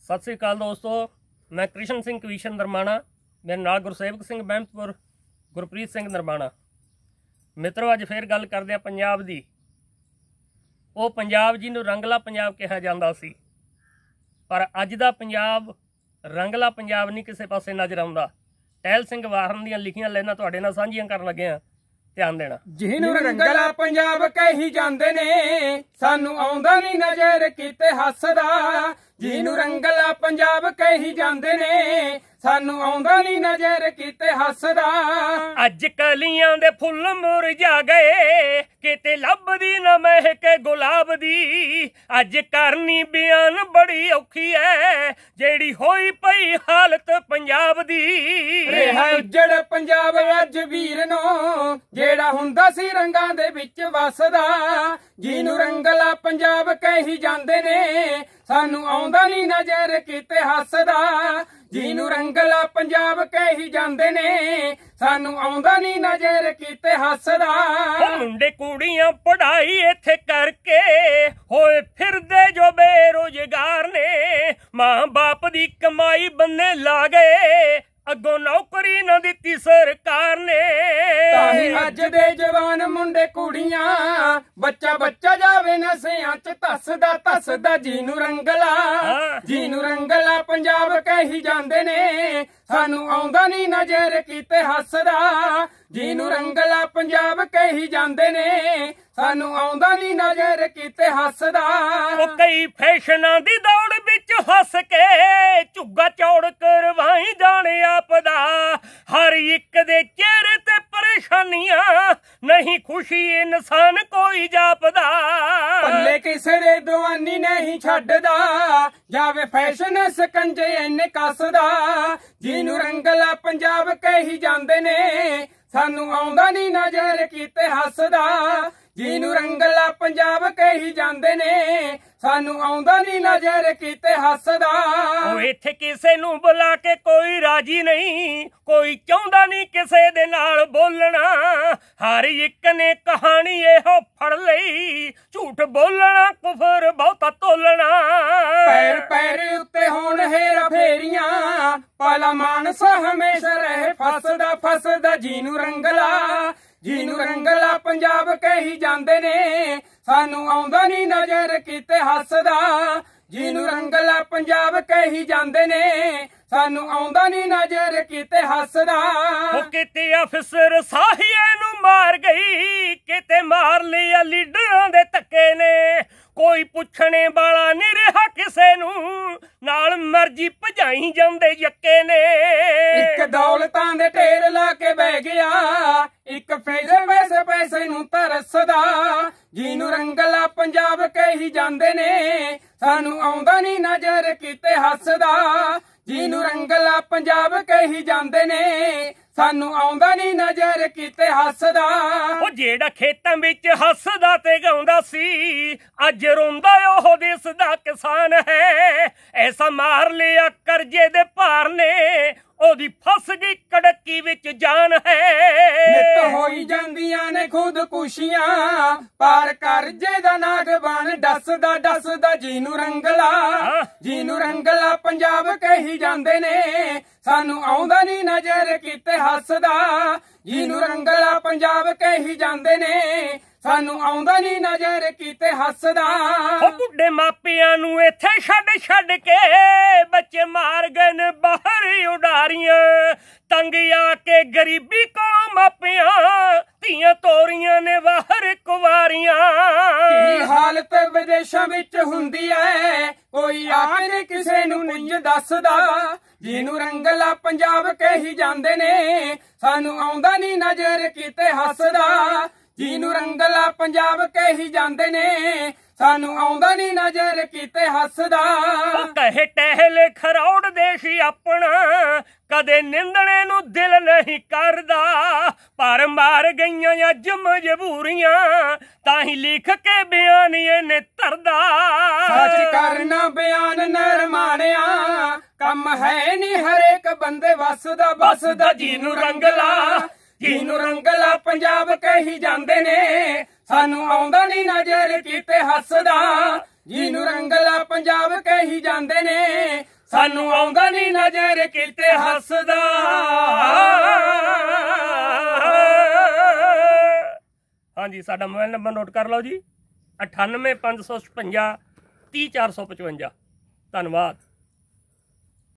सत श्री अकाल दोस्तों, मैं कृष्ण सिंह कवीशन नरमाणा, मेरे नाल गुरसेवक सिंह बहमतपुर, गुरप्रीत सिंह नरमाणा। मित्रों, अज फिर गल करदे आ पंजाब दी। वो पंजाब जिहनूं रंगला पंजाब कहा जांदा सी, पर अज दा पंजाब रंगला पंजाब नहीं किसी पासे नज़र आउंदा। टहल सिंह वाहन दीआं लिखियां लाइनां तुहाडे नाल साझीआं करन लगे हां, ध्यान देना। जिहनूं रंगला पंजाब कही जांदे ने, सानू आउंदा नहीं नज़र किते हसदा। जिहनूं रंगला पंजाब कही जांदे ने, सानू आउंदा नहीं नज़र किते हसदा। अज कलियां दे फुੱਲ मुरझा गए, किते लभदी न महक गुलाब दी। अज करनी बयान बड़ी औखी है, जेड़ी होई पई हालत पंजाब दी। रेहा उजड़ पंजाब अज वीर नो, जेड़ा हुंदा सी रंगां दे विच वसदा। जिहनूं रंगला पंजाब कही जांदे ने, सानू आउंदा नहीं नज़र किते हसदा। जिहनूं रंगला पंजाब कही जांदे ने, सानू आउंदा नहीं नज़र किते हसदा। मुंडे कुड़ियां पढ़ाई इत्थे करके होए फिरदे जो बेरोजगार ने। मां बाप दी कमाई बन्ने ला गए, अगों नौकरी न दित्ती सरकार ने। ताही अज दे जवान मुंडे कुड़ियां, बच्चा बच्चा जावे नशेआं च धसदा धसदा। जिहनूं रंगला पंजाब कही जांदे ने, सानू आउंदा नहीं नज़र किते हसदा। जिहनूं रंगला पंजाब कही जांदे ने, सानू आउंदा नहीं नज़र किते हसदा। कई फैशनां दी दौड़ विच हस के झुग्गा चौड़ करवाई जाने आपदा। हर एक दे चेहरे ते परेशानियां, नहीं खुशी इंसान कोई जापदा। पल्ले किसे दे दवानी नहीं छड्डदा, जावे फैशन सकंजे इन्ने कसदा। जिहनूं रंगला पंजाब कही जांदे ने, सानू आउंदा नहीं नज़र किते हसदा। जिहनूं रंगला पंजाब कही जांदे ने, सानू आउंदा नहीं नज़र किते हसदा। इत्थे किसे नूं बुला के कोई राजी नहीं, कोई चाहुंदा नहीं किसे दे नाल बोलना। हर एक ने कहानी इहो फड़ लई, झूठ बोलना कुफर बहुता तोलना। पैर पैर उत्ते होण हेरा फेरियां, पाला मानसा हमेशा रहे फसदा फसदा। जिहनूं रंगला पंजाब कही जांदे ने, सानू आउंदा नहीं नज़र किते हसदा। जिहनूं रंगला पंजाब कही जांदे ने, सानू आउंदा नहीं नज़र किते हसदा। किते अफसर साहिए नूं मार गई, किते मार लिया लीडरां दे धक्के ने। कोई पुछने वाला नहीं रहा किसे नूं, नाल मर्जी भजाई जांदे यक्के ने। इक दौलतां दे ढेर ला के बह गया, इक फेर वैसे पैसे नूं तरसदा। जिहनूं रंगला पंजाब कही जांदे ने, सानू आउंदा नहीं नज़र किते हसदा। जिहनूं रंगला पंजाब कही जांदे ने, सानू आउंदा नहीं नज़र किते हसदा। ओ जेड़ा खेतां विच हसदा ते गाउंदा सी, अज रोंदा ओह दिसदा किसान है। ऐसा मार लिया करजे दे भार ने, ओदी फस गई कड़की विच जान है। नित होई जांदियां ने खुदकुशियां, पार करजे दा नागबान डसदा डसदा। जिहनूं रंगला पंजाब कही जांदे ने, सानू आउंदा नहीं नज़र किते हसदा। जिहनूं रंगला पंजाब कही जांदे ने, सानू आउंदा नहीं नज़र किते हसदा। बुढ़े मापियां नूं इत्थे छड्ड के, बच्चे मार गए ने बाहर उडारियां। तंग आके गरीबी को मापियां, धीआं तोरियां ने बाहर कुवारियां। की हालत विदेशां विच हुंदी है, कोई आके किसे नूं नहीं दसदा। जिहनूं रंगला पंजाब कही जांदे ने, सानू आउंदा नहीं नज़र किते हसदा। जिहनूं रंगला पंजाब कही जांदे ने, सानू आउंदा नहीं नज़र किते हसदा। कहे टहल खरौड़ देश अपना, कदे निंदणे नूं दिल नहीं करदा। पर मार गईयां अज मजबूरियां, ताही लिख के बयान इहने धरदा। सच करना बयान नरमाणिया, कम है नी हरेक बंदे वसदा बसदा। जिहनूं रंगला पंजाब कही जांदे ने, सानू आउंदा नहीं नज़र किते हसदा। जिहनूं रंगला पंजाब कही जांदे ने, ਸਾਨੂੰ ਆਉਂਦਾ ਨਹੀਂ ਨਜ਼ਰ ਕਿਤੇ ਹੱਸਦਾ। ਹਾਂਜੀ, ਸਾਡਾ ਮੋਬਾਈਲ ਨੰਬਰ ਨੋਟ ਕਰ ਲਓ ਜੀ, 98 556 30 455। ਧੰਨਵਾਦ।